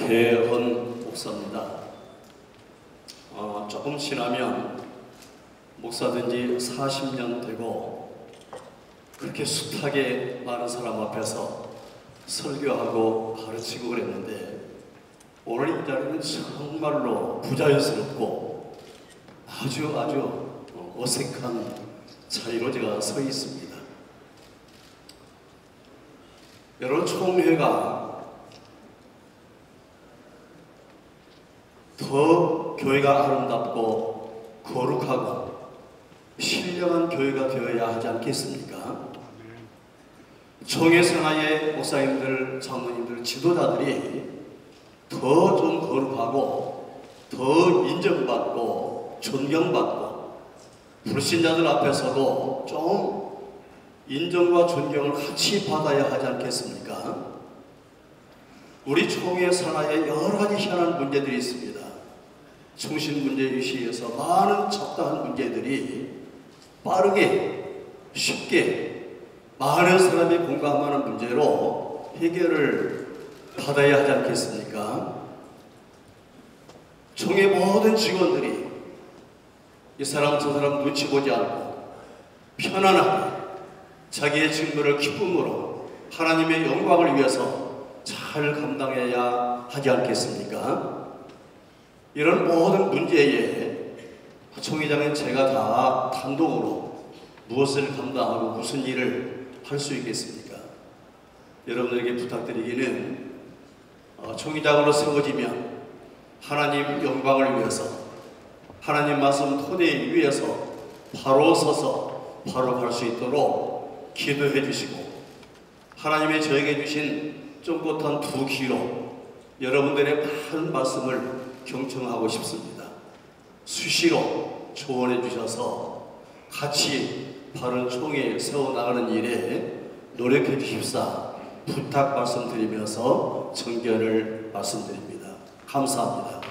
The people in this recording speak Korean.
조혜헌 목사입니다. 조금 지나면 목사된 지 40년 되고 그렇게 숱하게 많은 사람 앞에서 설교하고 가르치고 그랬는데 오늘 이 자리는 정말로 부자연스럽고 아주 어색한 자리로 제가 서 있습니다. 여러분, 총회가 더 교회가 아름답고 거룩하고 신령한 교회가 되어야 하지 않겠습니까? 총회 생활의 목사님들, 장로님들, 지도자들이 더 좀 거룩하고 더 인정받고 존경받고 불신자들 앞에서도 좀 인정과 존경을 같이 받아야 하지 않겠습니까? 우리 총회 산하에 여러 가지 희한한 문제들이 있습니다. 충신 문제 유시에서 많은 적당한 문제들이 빠르게 쉽게 많은 사람이 공감하는 문제로 해결을 받아야 하지 않겠습니까? 총회 모든 직원들이 이 사람 저 사람 눈치 보지 않고 편안하게 자기의 직무를 기쁨으로 하나님의 영광을 위해서 잘 감당해야 하지 않겠습니까? 이런 모든 문제에 총회장인 제가 다 단독으로 무엇을 감당하고 무슨 일을 할 수 있겠습니까? 여러분들에게 부탁드리기는 총회장으로 세워지면 하나님 영광을 위해서 하나님 말씀 토대 위에서 바로 서서 바로 갈 수 있도록 기도해 주시고 하나님의 저에게 주신 쫑긋한 두 귀로 여러분들의 많은 말씀을 경청하고 싶습니다. 수시로 조언해 주셔서 같이 바른 총회 세워나가는 일에 노력해 주십사 부탁 말씀드리면서 정견을 말씀드립니다. 감사합니다.